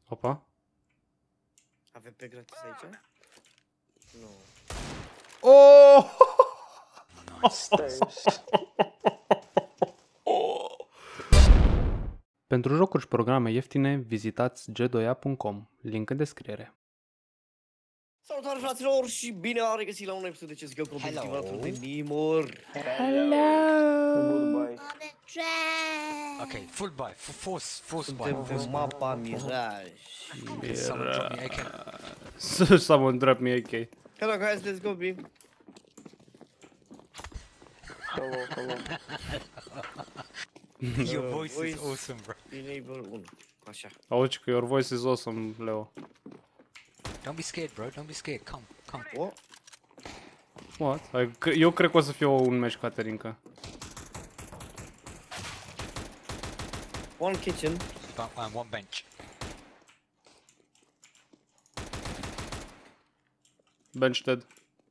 Opa. Avem pe gratis aici? Nu. Oh! Pentru jocuri și programe ieftine, vizitați g2a.com, link în descriere. Salutare fraților și bine v-am regăsit la un episod de CSGO competitiv alături de Nimur. Goodbye. Okay, full buy, force buy. Suntem pe mapa Mirage. Someone drop me AK. Someone drop me AK. Hello guys, let's go B. Hello. Your voice is awesome, bro. Enable 1. Așa. Auzi că your voice is awesome, Leo. Don't be scared, bro. Don't be scared. Come. Oh, What? Eu cred că o să fie un meci Caterinca. one kitchen. One bench. Bench dead.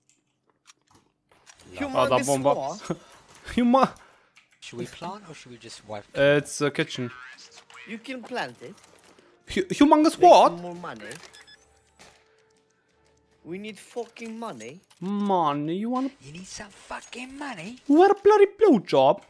Humongous bomba. score. Huma! Should we plant or should we just wipe? It's a kitchen. You can plant it. Humongous Make what? some more money. We need fucking money. Money, you want You need some fucking money. a bloody blowjob?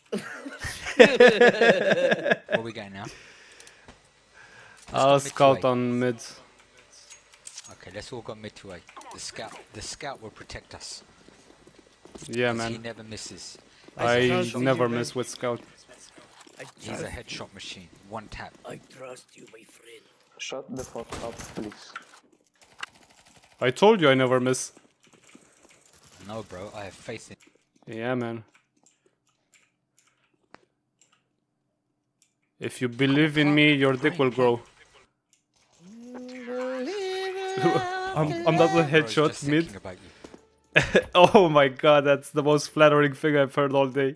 Where we going now? I'll mid to scout A. on mid. Okay, let's all go mid to A. The scout will protect us. Yeah, 'Cause he man. never misses. I trust never you, miss with scout. He's a headshot machine. One tap. I trust you, my friend. Shut the fuck up, please. I told you I never miss. No, bro. I have faith in. Yeah, man. If you believe in me, your dick will grow. I'm not a Bro's headshot just mid. thinking about you. Oh my god, that's the most flattering thing I've heard all day.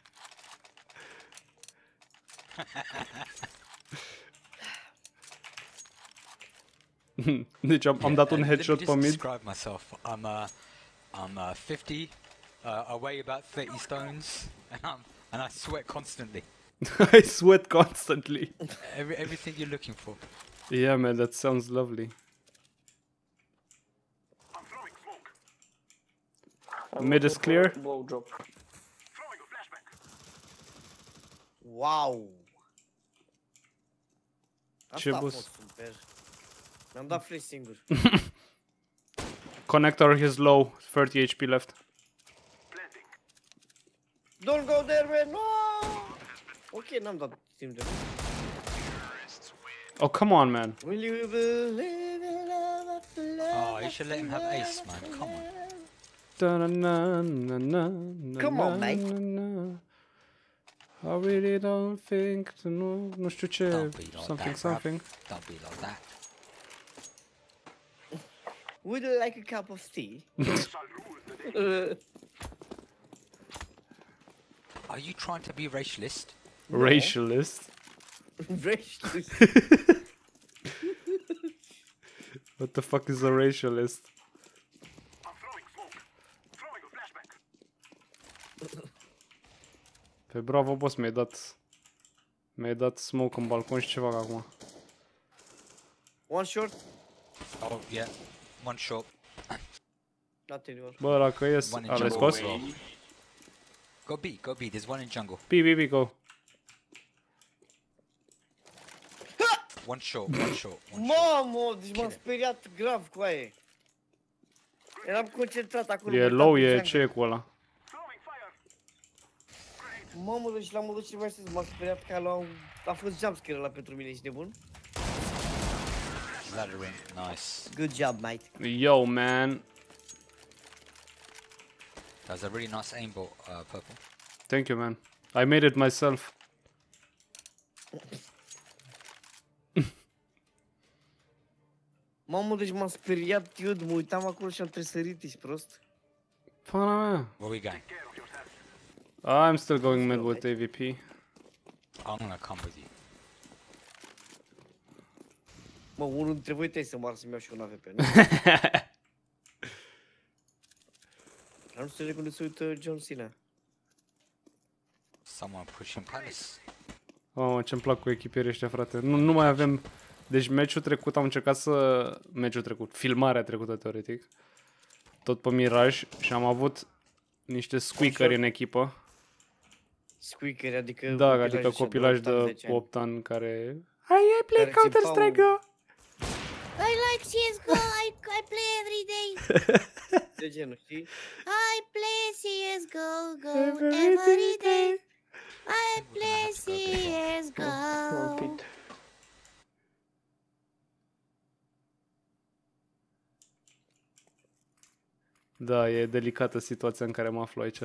Deci am dat un Let me headshot just pe mid. describe myself. I'm 50, I weigh about 30 stones, and I sweat constantly. I sweat constantly. Everything you're looking for. Yeah, man, that sounds lovely. Mid is clear. Blowjob. Wow. Ce Asta a bus? fost super. Mi-am dat flash singur. Connector is low, 30 HP left. Don't go there, man. No! Ok, n-am dat timp de... Oh, come on, man. Will you believe in love after love? Oh, you should let him have ace, man. Come on. Come on, mate. I really don't think to know. Nu știu ce. Don't be like Something, that, something. bruv. Don't be like that. Would you like a cup of tea? Are you trying to be racialist? Racialist. Vrei? What the fuck is a racialist? Pe bravo, boss, mi-ai dat smoke în balcon și ce fac acum? One short? Oh, yeah. One shot. Not anymore. Bă, dacă ies, One in a, l-ai jungle. scos? Go B, go B. There's one in jungle. B, go. One shot, one shot. Mamă, deci m-am speriat grav cu aia. Eram concentrat acolo. E low, e ce e cu ăla? Mamă, deci l-am udut și mai sus, m-am speriat că a fost jumpscare ăla pentru mine, ești nebun? Laddering. Nice. Good job, mate. Yo, man. That was a really nice aimbot, Purple. Thank you, man. I made it myself. Mamă, deci m-am speriat, eu mă uitam acolo și am tresărit, ești prost? Pana mea. Where we going? I'm still going mid with AVP. I'm gonna come with you. Mă, unul dintre voi trebuie să moară să-mi iau și un AVP, nu? Dar nu știu de unde se uită John Cena. Someone pushing palace. Oh, ce-mi plac cu echipierii ăștia, frate. Nu mai avem Deci meciul trecut am încercat să... Meciul trecut, filmarea trecută teoretic. Tot pe Mirage și am avut niște squeakeri în echipă. Squeaker, adică... Da, adică copilaj de 8 ani care... I play Care Counter-Strike! I like CSGO, I play every day. De genul, știi? I play CSGO every day. I play CSGO. Pit. Da, e delicată situația în care mă aflu aici.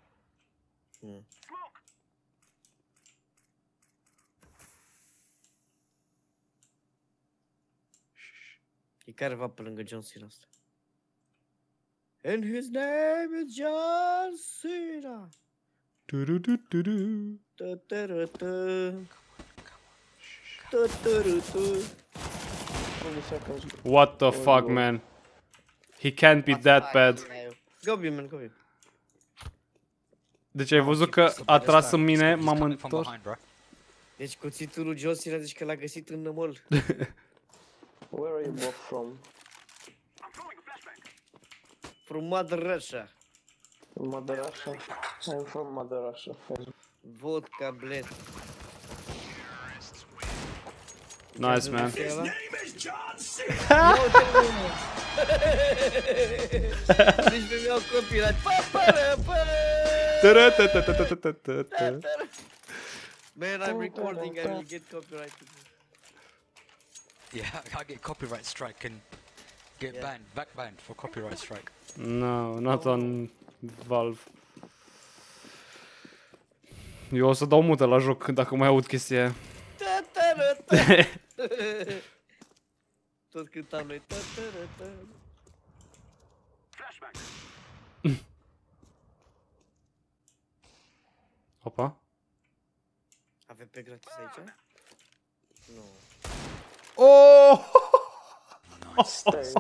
E careva pe lângă John Cena asta. And his name is John Cena. Tu-ru-tu-tu-tu. Ta-ta-ra-ta. Ta-ta-ra-ta. 20 seconds. What the fuck, man? He can't be that bad. Go B, man, go B. Deci ai văzut că a tras în mine, m-am întors. Deci cuțitul lui John Cena, deci că l-a găsit în mall. Where are you both from? From Mother Russia. Mother Russia. I'm from Mother Russia. Vodka, bled. Nice, man. Deci mi-au copilaj. Man, I'm recording, I will get copyrighted. Yeah, I get copyright strike and get Yeah. banned, back banned for copyright strike. No, not on Valve. Eu o să dau mută la joc dacă mai aud chestia aia. Tot cântam noi. Opa. Avem pe gratis aici? Nu. Oh! Stairs.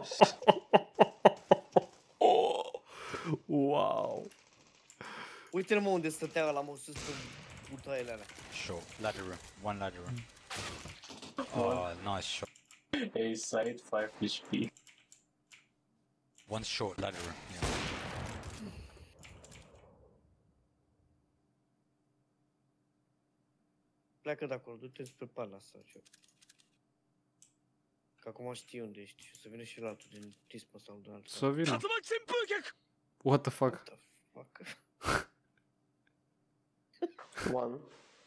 Wow. Uite-l mă unde stătea ăla, mă sus pe butoaiele alea. Sure, ladder room, one ladder room. Oh, nice shot. A side 5 HP. One short ladder room, yeah. Pleacă de acolo, du-te spre pala asta. Că acum știi unde ești. Să vină și la altul din tispă sau de altul. Să vină. What the fuck? What the fuck? 1,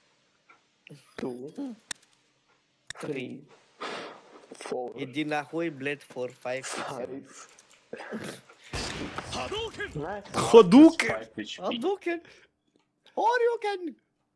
2, 3, 4, E din Ahoi Bled for 5, 6, 7. 5. Nice. Hadouken! 5 HP. Hadouken! Horyuken!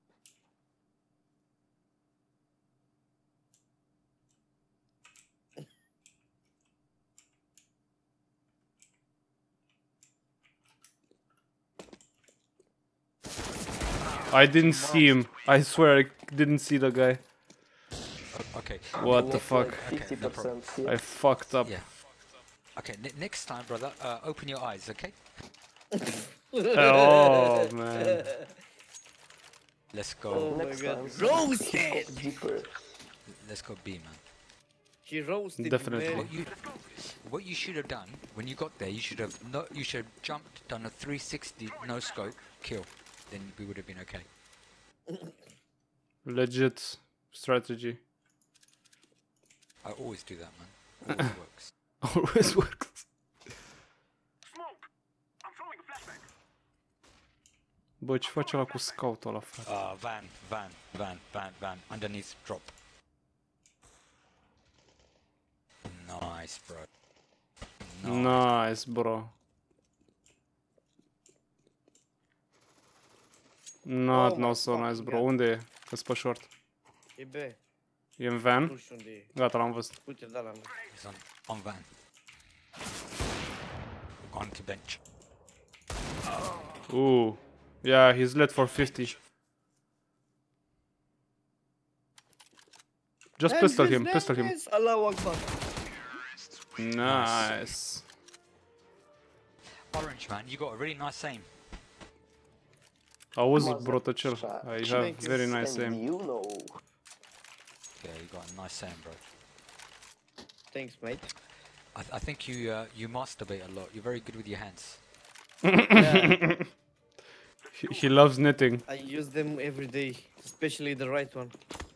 I didn't see him. I swear I didn't see the guy. Okay. What the fuck? Okay, no problem. 50%. I fucked up. Yeah. Okay, next time, brother, open your eyes, okay? Oh man. Let's go. Oh my Next god. time. Roasted! Deeper. Let's go B, man. He roasted Definitely. me. What you should have done when you got there, you should have jumped, done a 360 no scope kill. Then we would have been okay. Legit strategy. I always do that, man. Always works. Always works. Bă, ce face ăla cu scout-ul ăla, frate? Van. Underneath, drop. Nice, bro. Nice, bro. Not Oh no my so nice, fucking bro. God. Unde e? Că-s pe short. E B. E în Nu van? știu unde e. Gata, l-am văzut. Uite, da, l-am văzut. He's on van. Gone to bench. Yeah, he's lit for 50. Just pistol him, pistol him. Allahu Akbar. Nice. Orange, man, you got a really nice aim. Auzi, brotăcel. I have very nice And aim. you know. Yeah, you got a nice aim, bro. Thanks, mate. I think you masturbate a lot. You're very good with your hands. Yeah, He loves knitting. I use them every day, especially the right one.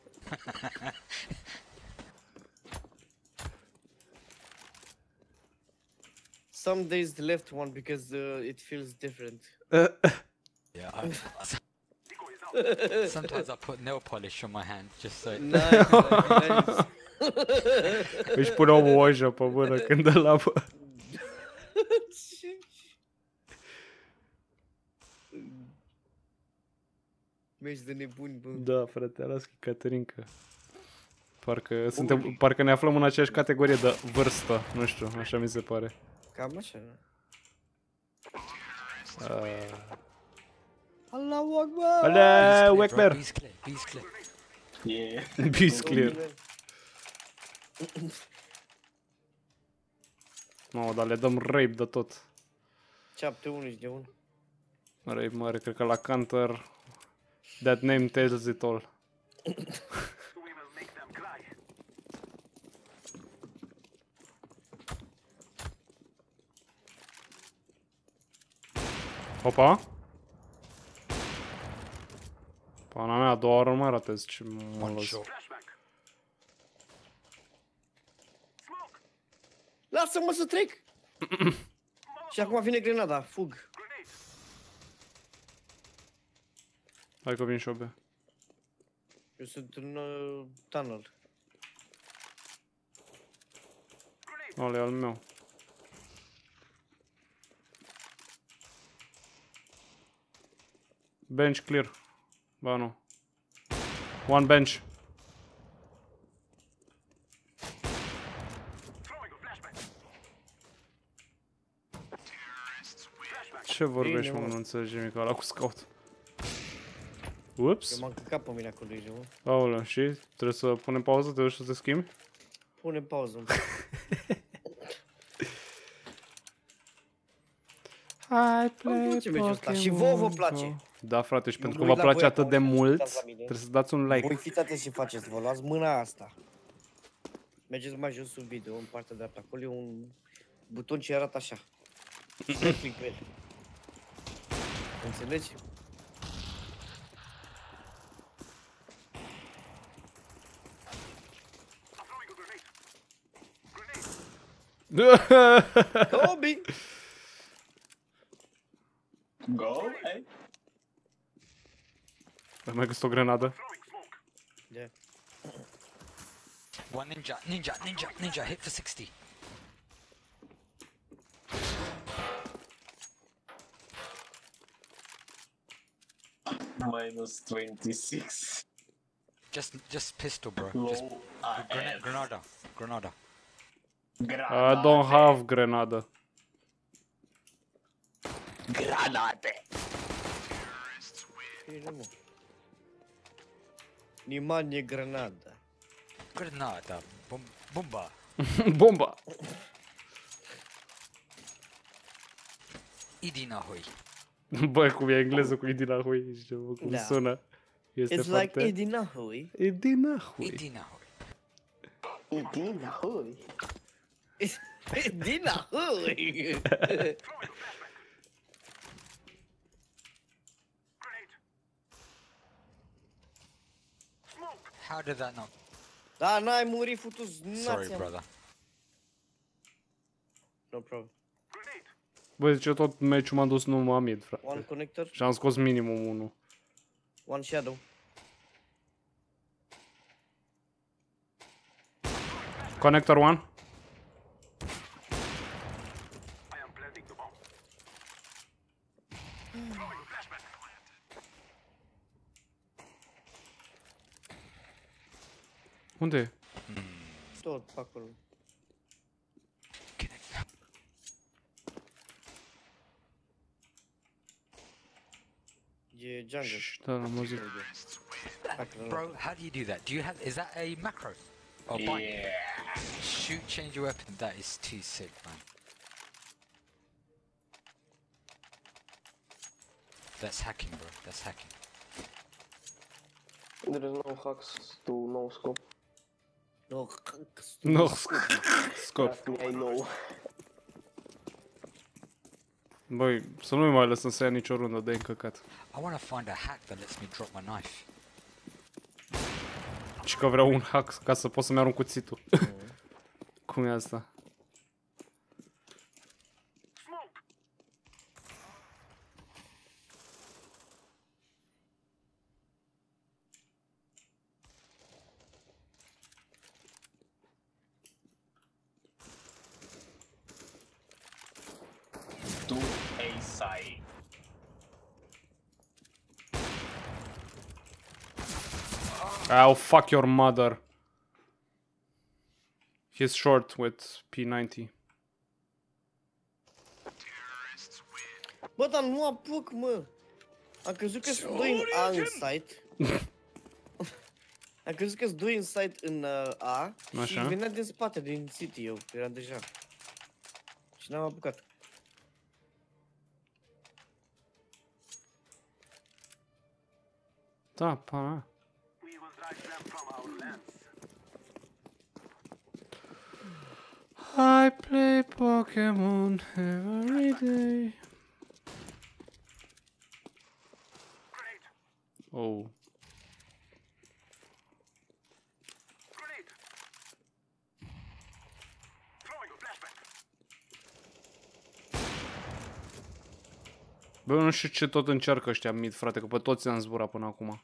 Some days the left one because it feels different. Yeah. Sometimes I put nail polish on my hand just so. Nice, nice. Își pune o ojă pe mână când îl apă. Mergi de nebuni, bă. Da, frate, las Caterinca. Parcă ne aflăm în aceeași categorie de vârstă, nu știu, așa mi se pare. Cam așa. Allahu Akbar! Alea, Wekmer! Bees clear. Bees clear. Yeah. Beast clear. Mamă, dar le dăm rape de tot. 7-1 de 1. Rape mare, cred că la Counter that name tells it all. Opa! Pana mea, a doua oară nu mai ratez ce mă One las. shot. Lasă-mă să trec! Și acum vine grenada, fug. Hai că vin și-o be. Eu sunt în tunnel. Ăla e al meu. Bench clear. Ba nu. One bench. Ce vorbești, mă, nu înțelegi nimic ăla cu scout. Ups. Eu m-am căcat pe mine acolo, mă. Aoleu, și? Trebuie să punem pauză, te duci să te schimbi? Pune pauză. Hai, Îmi place meciul ăsta. Și vouă vă place. Da, frate, și Eu pentru mă că uit vă la place voi atât de acum, mult, uitați la mine. trebuie să dați un like. Voi fiți atenți ce faceți, vă luați mâna asta. Mergeți mai jos sub video, în partea dreaptă. Acolo e un buton ce arată așa. Dă click pe el. Înțelegi? Kobe! Go, hey. Ai mai găsit o grenadă? Yeah. One ninja, hit for 60. Minus 26. Just pistol, bro. Low Just AF. Grenada. I don't have grenadă. Granate. Bine, mă. Nimanie granada. Grenada. Bomba. Bomba! Idi nahoi. Băi, cum e engleză cu Idinahui, știi, bă, cum Da. sună. Este It's foarte... like Eddie Nahui. Idinahui. Idi nahoi. Idina, hui. Eddie Nahui! How did that not? Da, n-ai murit, futus Sorry, nația. brother. No problem. Băi, zice, tot meciul m-am dus numai mid, One frate. connector, Și am scos minimum 1. one shadow. Connector 1. Unde e? Tot pe acolo. E jungle. Șș, da, am auzit. Bro, how do you do that? Is that a macro? Oh, bind. Yeah. Shoot, change your weapon. That is too sick, man. That's hacking, bro. That's hacking. There is no hacks to no scope. No, Nu, scop. Trust me, I know. Băi, să nu mai lăsăm să ia nicio rundă de încăcat. I want to find a hack that lets me drop my knife. Și că vreau un hack ca să pot să-mi arunc cuțitul. Cum e asta? To A side. Oh, fuck your mother. He's short with P90. Bă, dar nu apuc, mă. Am crezut că sunt doi în A în site. Am crezut că sunt doi în site în A și Așa. venea din spate, din City, eu eram deja. Și n-am apucat. Da, pana. I play Pokemon every day. Oh. Bă, nu știu ce tot încearcă ăștia mid, frate, că pe toți am zburat până acum.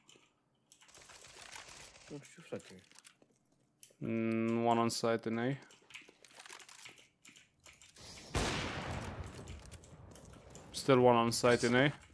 Nu știu, frate. One on site in A. Still one on site in A.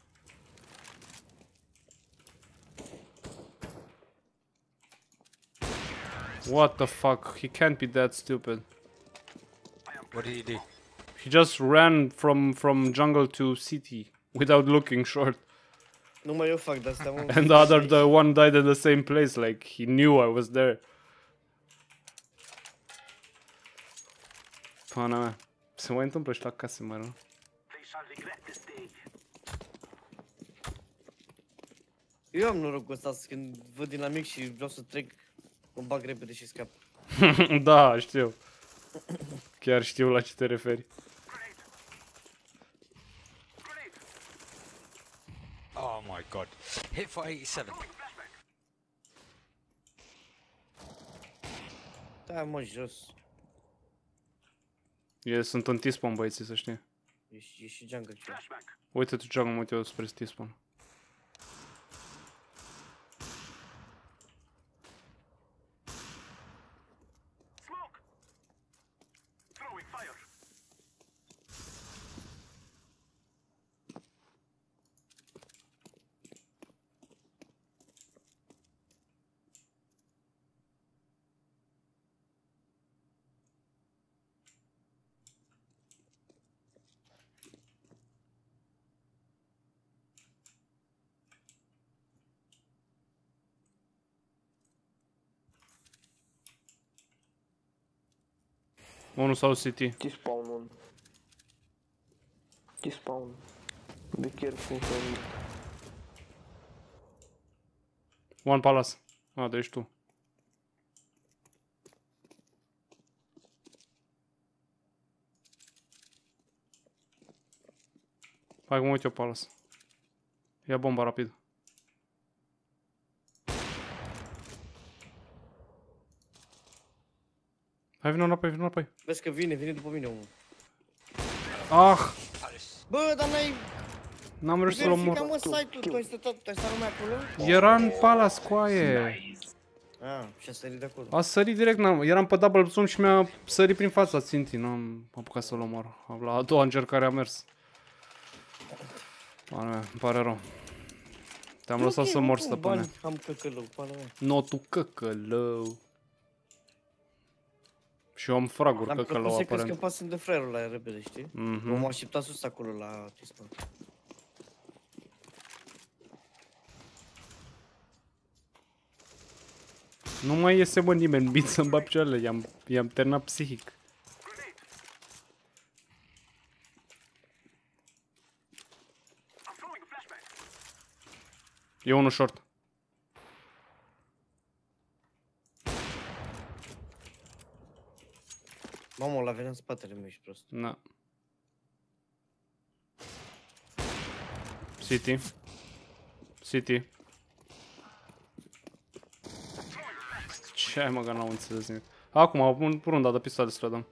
What the fuck? He can't be that stupid. What did he do? He just ran from jungle to city without looking short. Numai eu fac de-astea, mă. And the one died in the same place, like he knew I was there. Pana mea. Se mai întâmplă și la case, mă, nu? Eu am norocul ăsta când văd dinamic și vreau să trec, mă bag repede și scap. Da, știu. Chiar știu la ce te referi. Oh my god. Hit for 87. Da, mă, jos. Sunt în T-spawn, băieții, să știi. E și jungle ceva. Uite tu jungle, mă uit eu spre T-spawn. Unul sau City. T-spawn un. T-spawn. Be careful from it. One palace. Ah, deci tu. Hai că mă uit eu palace. Ia bomba rapid. Hai, vină înapoi, vină înapoi. Vezi că vine după mine, omul. Ah! Bă, dar N-am reușit să-l verifica, omor. mă, site-ul, tu ai stat numai acolo? Era în palace, coaie. Ah, și a sărit de acolo. A sărit direct, eram pe double zoom și mi-a sărit prin fața țintii. N-am apucat să-l omor. La a doua încercare a mers. Pana mea, îmi pare rău. Te-am lăsat să mor, stăpâne. Am căcălău, pana mea. Notul căcălău. Și eu am fraguri Am căcălău, plăcut să crezi că aparent. pasăm de fraierul la repede, știi? Mhm. M-am așteptat sus acolo la T-spawn. Nu mai iese, mă, nimeni bine să-mi bag picioarele. I-am terminat psihic. E unul short. Mamă, ăla venea în spatele meu, ești prost. Na. City. City. Ce ai mă, că n-am înțeles nimic. Acum, runda de pistoale să le dăm.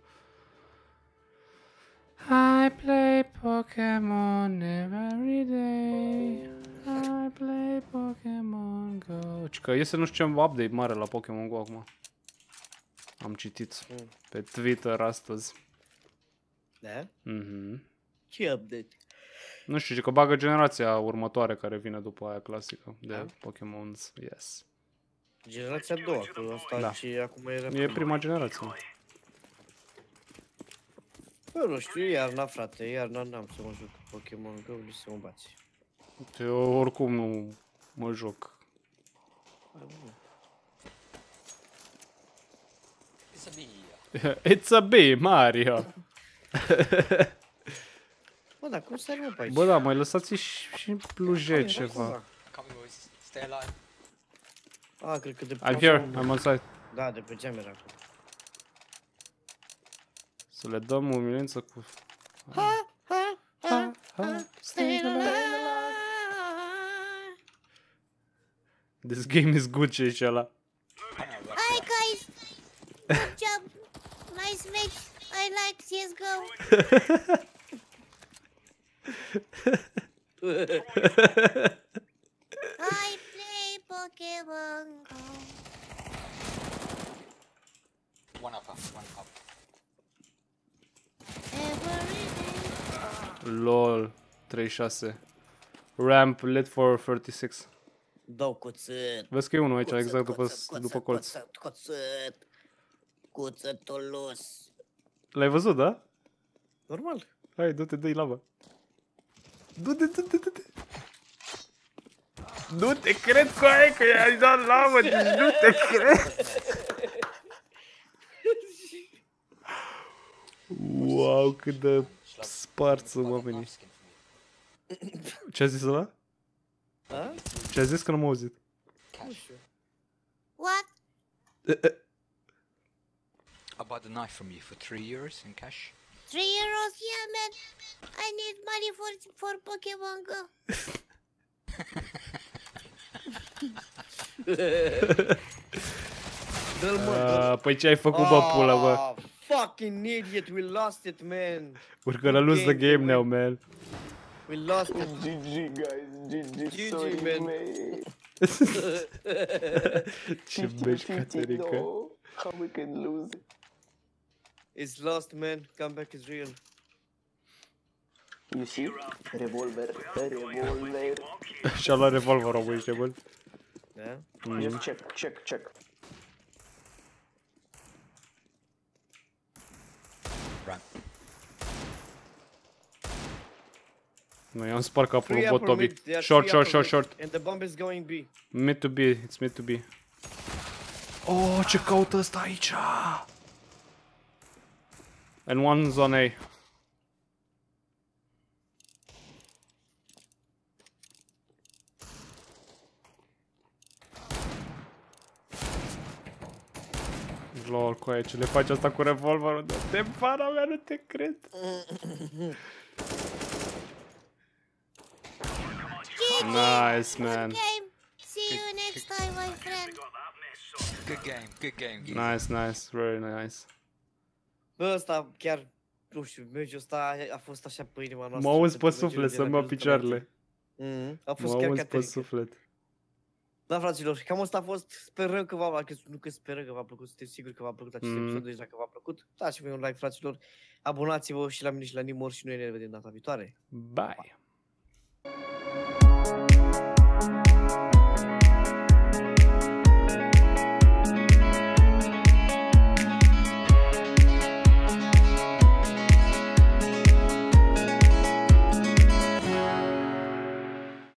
I play Pokemon every day. I play Pokemon Go. Ci că iese nu știu ce update mare la Pokemon Go acum. Am citit pe Twitter astăzi. Da? Mhm. Ce update? Nu știu, ce că bagă generația următoare care vine după aia clasică de Pokémons. Yes. Generația a doua, cu asta Da. și acum era E prima generație. Bă, nu știu, iarna, frate, iarna n-am să mă joc cu Pokémon Go, nici să mă bați. Eu oricum nu mă joc. It's a bee. It's a bee, Mario! Bă, dar cum stai mă pe aici? Bă, da, mai lăsați și pluje Era ceva. cumva. Come on, boys. Stay alive. A, cred că de I'm here, I'm on site. Da, de pe geam era acolo. Să le dăm umilință cu... Ha, Stay alive. This game is good, ce e ăla. Hi guys. Good job. Nice match. I like CSGO. I play Pokemon Go. One up, one up. Every day. LOL. 36. Ramp lit for 36. Dau cuțet. Vezi că e unul aici, exact după colț. Cuțet. Cuțătulos. L-ai văzut, da? Normal. Hai, du-te, dă-i lava. Du-te, du-te, du-te. Nu te cred cu aia că i-ai dat lavă, deci nu te cred. Wow, cât de sparți sunt oamenii. Ce a zis ăla? Da? Ce a zis că nu m-a auzit? Nu știu. What? I bought the knife from you for 3 euros in cash. 3 euros? Yeah, man. I need money for Pokemon Go. Dă-l mă, dă-l. Păi ce ai făcut, bă, pula, bă? Ah, fucking idiot, we lost it, man. We're gonna lose the game now, man. We lost it. GG, guys. GG, GG, sorry, man. mate. Ce bești, Caterica. no. How we can lose? It's lost, man. Comeback is real. You see? Revolver. Revolver. Și-a luat revolverul, bă, ești bun. Da? Just check. Ramp. Nu, i-am spart capul Three lui upper Botobi. mid, they are Short, three short, upper short, mid, short. And the bomb is going B. Mid to B, it's mid to B. Oh, ce caută ăsta aici? And one zone A. Lol, cu aia, ce le faci asta cu revolverul? De pana mea, nu te cred. Nice, man. Game. See you next time, my friend. Good game, good game. Geezer. Nice, nice, very nice. Bă, ăsta chiar, nu știu, meciul ăsta a fost așa pe inima noastră. Mă auzi pe pentru suflet meciul să-mi de bă la picioarele. A fost Mă chiar auzi pe cateric. suflet. Da, fraților, cam asta a fost. Sperăm că sperăm că v-a plăcut, suntem siguri că v-a plăcut acest episod, deci dacă v-a plăcut, dați-mi un like, fraților, abonați-vă și la mine și la Nimor și noi ne vedem data viitoare. Bye.